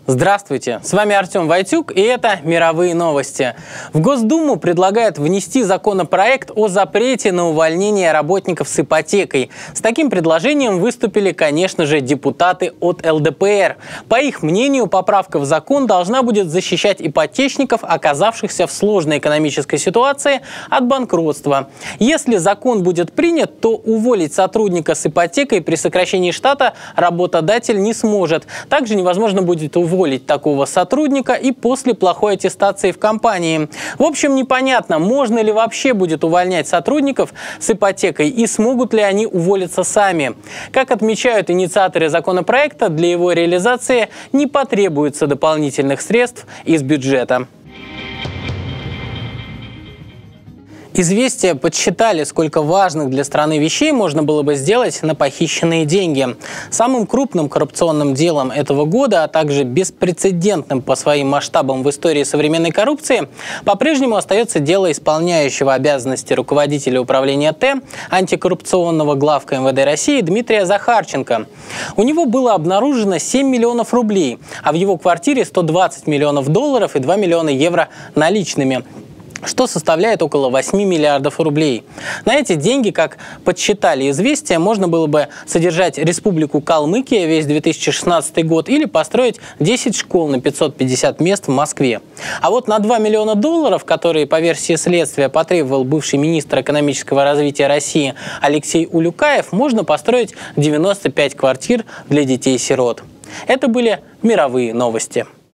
Здравствуйте, с вами Артем Войтюк, и это «Мировые новости». В Госдуму предлагают внести законопроект о запрете на увольнение работников с ипотекой. С таким предложением выступили, конечно же, депутаты от ЛДПР. По их мнению, поправка в закон должна будет защищать ипотечников, оказавшихся в сложной экономической ситуации, от банкротства. Если закон будет принят, то уволить сотрудника с ипотекой при сокращении штата работодатель не сможет. Также невозможно будет уволить такого сотрудника и после плохой аттестации в компании. В общем, непонятно, можно ли вообще будет увольнять сотрудников с ипотекой и смогут ли они уволиться сами. Как отмечают инициаторы законопроекта, для его реализации не потребуется дополнительных средств из бюджета. «Известия» подсчитали, сколько важных для страны вещей можно было бы сделать на похищенные деньги. Самым крупным коррупционным делом этого года, а также беспрецедентным по своим масштабам в истории современной коррупции, по-прежнему остается дело исполняющего обязанности руководителя управления Т, антикоррупционного главка МВД России Дмитрия Захарченко. У него было обнаружено 7 миллионов рублей, а в его квартире 120 миллионов долларов и 2 миллиона евро наличными, что составляет около 8 миллиардов рублей. На эти деньги, как подсчитали «Известия», можно было бы содержать Республику Калмыкия весь 2016 год или построить 10 школ на 550 мест в Москве. А вот на 2 миллиона долларов, которые, по версии следствия, потребовал бывший министр экономического развития России Алексей Улюкаев, можно построить 95 квартир для детей-сирот. Это были мировые новости.